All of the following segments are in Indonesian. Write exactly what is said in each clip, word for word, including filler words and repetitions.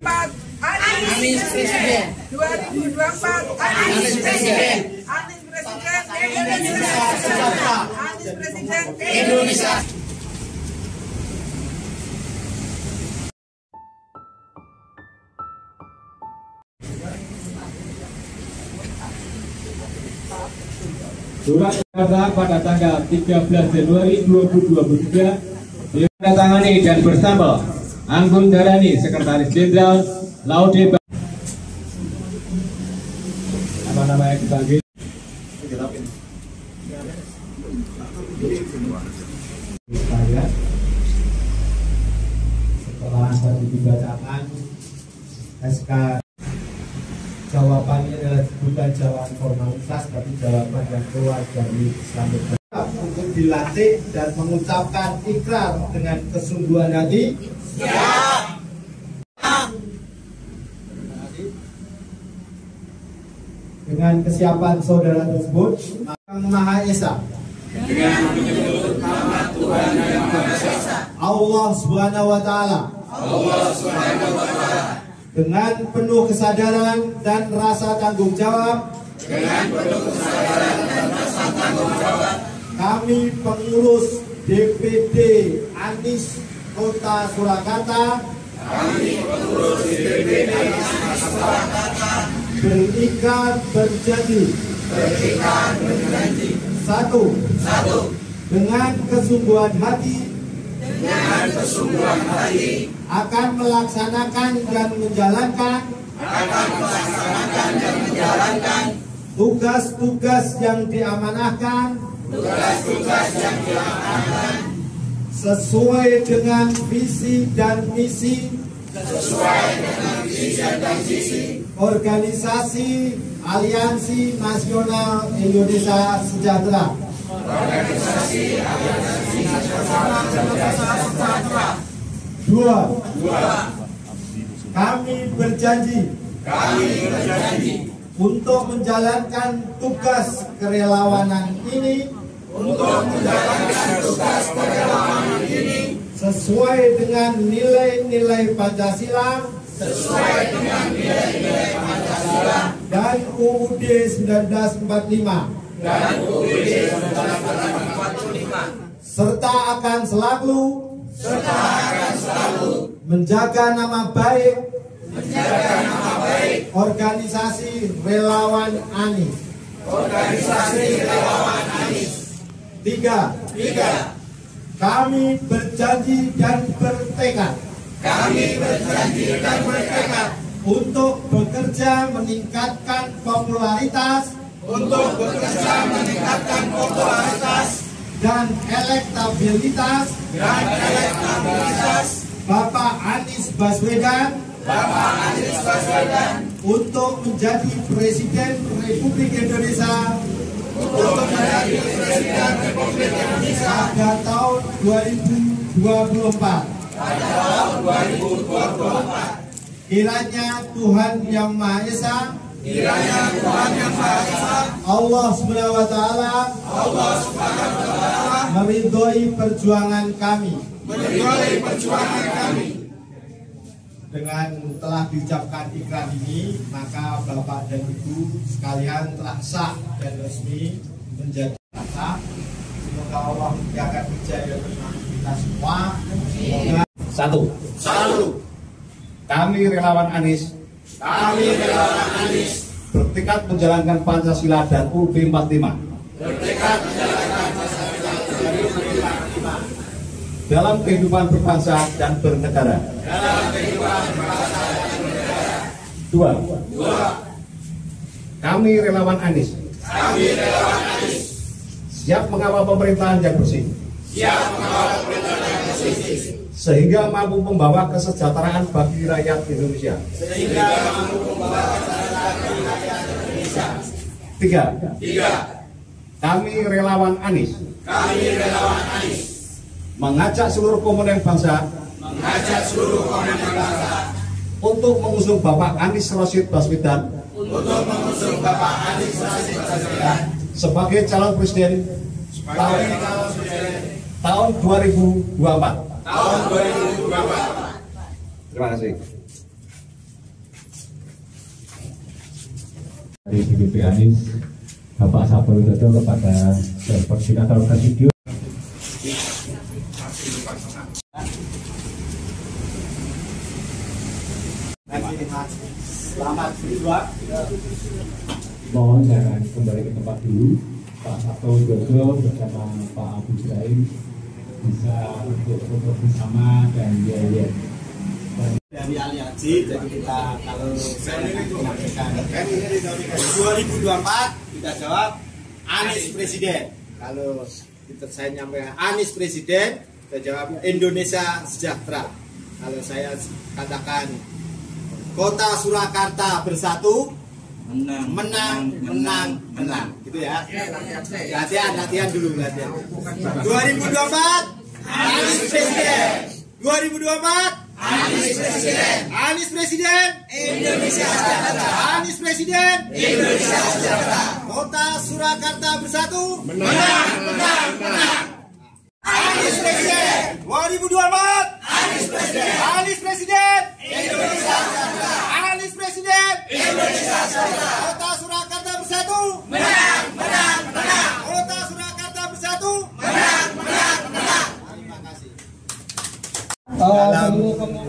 Anies Presiden dua ribu dua puluh empat. Anies Presiden Anies Presiden Indonesia. Anies Presiden Indonesia. Surat edaran pada tanggal tiga belas Januari dua ribu dua puluh tiga ditandatangani dan berstempel Anggun Dharani, Sekretaris Jenderal Laude. Apa namanya dipanggil? Saya setelah tadi dibacakan S K, jawabannya adalah bukan jawaban formalitas, tapi jawaban yang keluar dari Islamik. Untuk dilatih dan mengucapkan ikrar dengan kesungguhan hati. Siap. Dengan kesiapan saudara tersebut, Yang Maha Esa, Dengan menyebut nama Tuhan yang Maha Esa, Allah Subhanahu wa Ta'ala, Allah Subhanahu wa Ta'ala, dengan penuh kesadaran dan rasa tanggung jawab, dengan penuh kesadaran dan rasa tanggung jawab, kami pengurus D P D Anies Kota Surakarta, kami pengurus D P D Anies Surakarta, berikrar berjanji, berikrar berjanji, satu, satu, dengan kesungguhan hati dengan kesungguhan hati akan melaksanakan dan menjalankan akan melaksanakan dan menjalankan tugas-tugas yang diamanahkan tugas-tugas yang diamanahkan sesuai dengan visi dan misi sesuai dengan visi dan misi Organisasi Aliansi Nasional Indonesia Sejahtera. Organisasi Aliansi Nasional Indonesia Sejahtera. Dua, Dua, kami berjanji kami berjanji untuk menjalankan tugas kerelawanan ini untuk menjalankan tugas kerelawanan ini sesuai dengan nilai-nilai Pancasila sesuai dengan nilai-nilai Pancasila dan U U D seribu sembilan ratus empat puluh lima dan U U D seribu sembilan ratus empat puluh lima serta akan selalu serta akan selalu menjaga nama baik menjaga nama baik organisasi relawan Anies. organisasi relawan Anies. Tiga, Tiga, kami berjanji dan bertekad kami berjanji dan bertekad untuk bekerja meningkatkan popularitas untuk bekerja meningkatkan popularitas dan elektabilitas dan elektabilitas Bapak Anies Baswedan Bapak Anies Baswedan untuk menjadi Presiden Republik Indonesia untuk menjadi Presiden Republik Indonesia pada tahun dua ribu dua puluh empat. pada tahun dua ribu dua puluh empat. Kiranya Tuhan Yang Maha Esa, Kiranya Tuhan Yang Maha Esa, Allah Subhanahu wa Ta'ala Allah Subhanahu wa Ta'ala meridhoi perjuangan kami. meridhoi perjuangan kami. Dengan telah diucapkan ikrar ini, maka Bapak dan Ibu sekalian telah sah dan resmi menjadi sah. Semoga Allah menjaga kerja bersama kita semua. Semoga Satu, Satu, kami relawan Anies kami relawan Anies bertekad menjalankan Pancasila dan U U D empat puluh lima bertekad menjalankan Pancasila dua ribu dua puluh lima dalam kehidupan berbangsa dan bernegara. dalam kehidupan berbangsa dan bernegara. Dua, Dua, kami relawan Anies kami relawan Anies siap mengawal pemerintahan yang bersih siap mengawal pemerintahan yang bersih sehingga mampu membawa kesejahteraan bagi rakyat Indonesia. sehingga mampu membawa kesejahteraan bagi rakyat Indonesia. Tiga, Tiga, kami relawan Anies kami relawan Anies mengajak seluruh komponen bangsa mengajak seluruh komponen bangsa untuk mengusung Bapak Anies Rashid Baswedan untuk mengusung Bapak Anies Rashid Baswedan sebagai calon presiden tahun, sebagai calon presiden tahun dua ribu dua puluh empat. tahun dua ribu dua puluh empat. Terima kasih. D P P Anies Bapak Sabar Widodo kepada koordinator Presidio. Selamat berdua. Mohon jangan kembali ke tempat dulu. Pak Sabar Widodo bersama Pak Abu Zain bisa untuk foto bersama dan ya-ya. Dari aliansi, jadi kita kalau saya menyampaikan dua ribu dua puluh empat kita jawab Anies Presiden. Kalau kita saya nyampaikan Anies Presiden, kita jawab Indonesia Sejahtera. Kalau saya katakan Kota Surakarta bersatu, menang, menang, menang, menang, gitu ya. Latihan, latihan dulu latihan. dua ribu dua puluh empat Anies Presiden. dua ribu dua puluh empat Anies Presiden. Anies Presiden. Indonesia Sejahtera. Anies Presiden. Indonesia Sejahtera. Kota Surakarta bersatu. Menang, menang, menang. Anies Presiden. dua ribu dua puluh empat Anies Presiden. Anies Presiden. Indonesia Sejahtera. Anies Presiden. Indonesia Sejahtera. Kota Surakarta bersatu. Menang, menang, menang. Kota Surakarta bersatu. Menang, menang, menang. Terima kasih. Dalam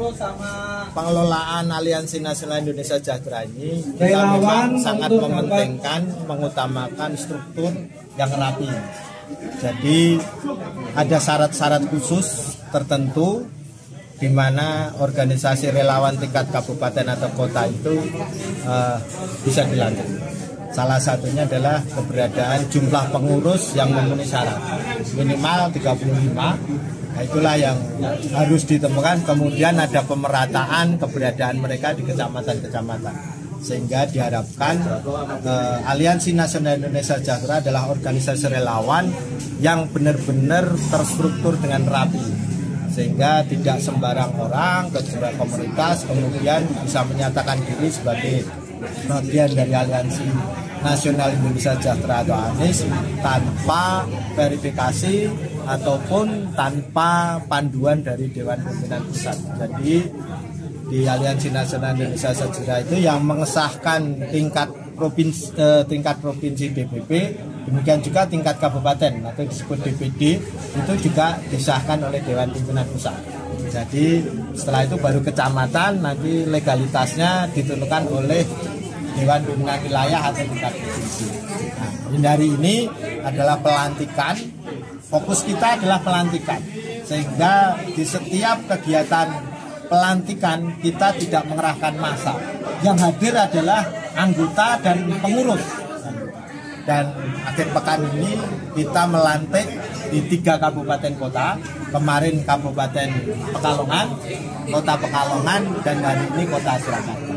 pengelolaan Aliansi Nasional Indonesia Sejahtera ini kita memang sangat mementingkan, mengutamakan struktur yang rapi. Jadi ada syarat-syarat khusus tertentu di mana organisasi relawan tingkat kabupaten atau kota itu uh, bisa dilantik. Salah satunya adalah keberadaan jumlah pengurus yang memenuhi syarat minimal tiga puluh lima. Nah, itulah yang harus ditemukan. Kemudian ada pemerataan keberadaan mereka di kecamatan-kecamatan, sehingga diharapkan eh, Aliansi Nasional Indonesia Sejahtera adalah organisasi relawan yang benar-benar terstruktur dengan rapi, sehingga tidak sembarang orang ke sebuah komunitas kemudian bisa menyatakan diri sebagai bagian dari Aliansi Nasional Indonesia Sejahtera atau Anies tanpa verifikasi ataupun tanpa panduan dari Dewan Pimpinan Pusat. Jadi di Aliansi Nasional Indonesia Sejahtera itu yang mengesahkan tingkat provinsi, eh, tingkat provinsi D P P, demikian juga tingkat kabupaten atau disebut D P D itu juga disahkan oleh Dewan Pimpinan Pusat. Jadi setelah itu baru kecamatan, nanti legalitasnya ditentukan oleh Dewan Pimpinan Wilayah atau tingkat provinsi. Nah, hari ini adalah pelantikan. Fokus kita adalah pelantikan, sehingga di setiap kegiatan pelantikan kita tidak mengerahkan massa. Yang hadir adalah anggota dan pengurus. Dan akhir pekan ini kita melantik di tiga kabupaten kota. Kemarin Kabupaten Pekalongan, Kota Pekalongan, dan hari ini Kota Surakarta.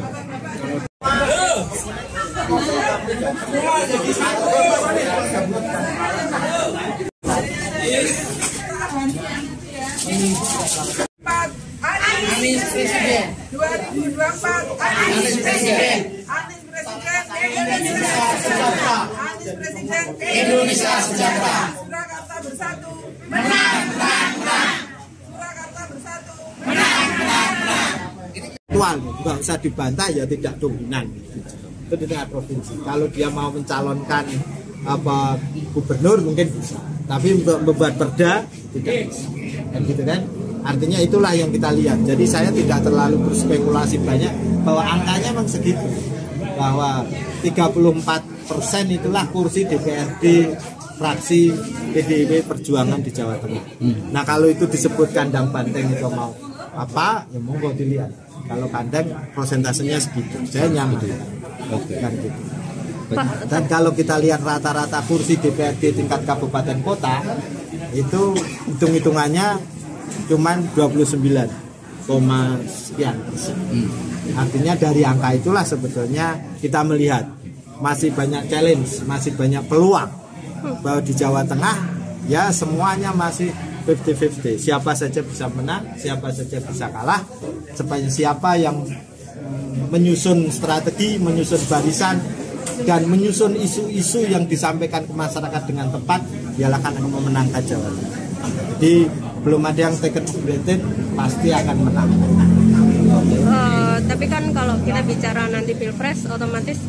Anies Presiden. dua ribu dua puluh empat Anies Presiden. Anies Presiden. Indonesia Sejahtera. Anies Presiden. Indonesia Sejahtera. Surakarta bersatu. Menang, menang, menang. Surakarta bersatu. Menang, menang, menang. Aktual, nggak usah dibantah ya, tidak dominan. Itu di tingkat provinsi. Kalau dia mau mencalonkan apa gubernur mungkin bisa, tapi untuk membuat perda tidak bisa. Dan gitu kan? Artinya itulah yang kita lihat. Jadi saya tidak terlalu berspekulasi banyak bahwa angkanya memang segitu. Bahwa tiga puluh empat persen itulah kursi D P R D fraksi P D I P Perjuangan di Jawa Tengah. Hmm. Nah, kalau itu disebutkan kandang banteng itu mau apa? Ya monggo dilihat. Kalau kandang prosentasenya segitu. Saya nyaman. Oke. Kan gitu. Dan kalau kita lihat rata-rata kursi D P R D tingkat kabupaten kota itu hitung-hitungannya cuman dua puluh sembilan koma sekian persen. Hmm. Artinya dari angka itulah sebetulnya kita melihat masih banyak challenge, masih banyak peluang bahwa di Jawa Tengah ya semuanya masih lima puluh lima puluh. Siapa saja bisa menang, siapa saja bisa kalah. Siapa yang menyusun strategi, menyusun barisan dan menyusun isu-isu yang disampaikan ke masyarakat dengan tepat, dialah akan memenangkan Jawa Tengah. Jadi belum ada yang take it for granted, pasti akan menang. Uh, tapi kan kalau kita bicara nanti pilpres, otomatis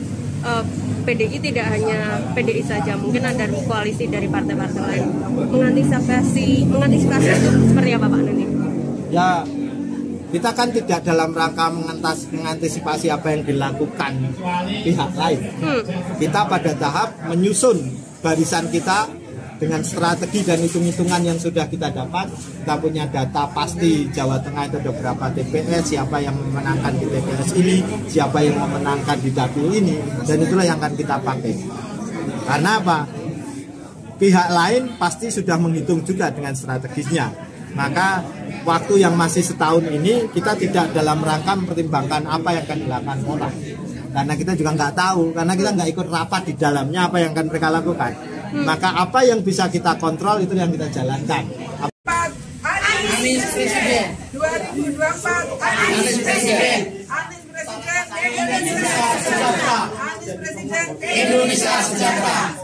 uh, P D I tidak hanya P D I saja, mungkin ada koalisi dari partai-partai lain. Mengantisipasi mengantisipasi itu seperti apa Pak nanti? Ya, kita kan tidak dalam rangka mengantas, mengantisipasi apa yang dilakukan pihak lain. Hmm. Kita pada tahap menyusun barisan kita dengan strategi dan hitung-hitungan yang sudah kita dapat. Kita punya data pasti Jawa Tengah itu ada berapa T P S, siapa yang memenangkan di T P S ini, siapa yang memenangkan di dapil ini, dan itulah yang akan kita pakai. Karena apa? Pihak lain pasti sudah menghitung juga dengan strategisnya. Maka waktu yang masih setahun ini kita tidak dalam rangka mempertimbangkan apa yang akan dilakukan orang. Karena kita juga nggak tahu, karena kita nggak ikut rapat di dalamnya apa yang akan mereka lakukan. Maka apa yang bisa kita kontrol itu yang kita jalankan. Anies Presiden dua ribu dua puluh empat. Anies Presiden. Anies Presiden Indonesia Sejahtera. Anies Presiden Indonesia Sejahtera.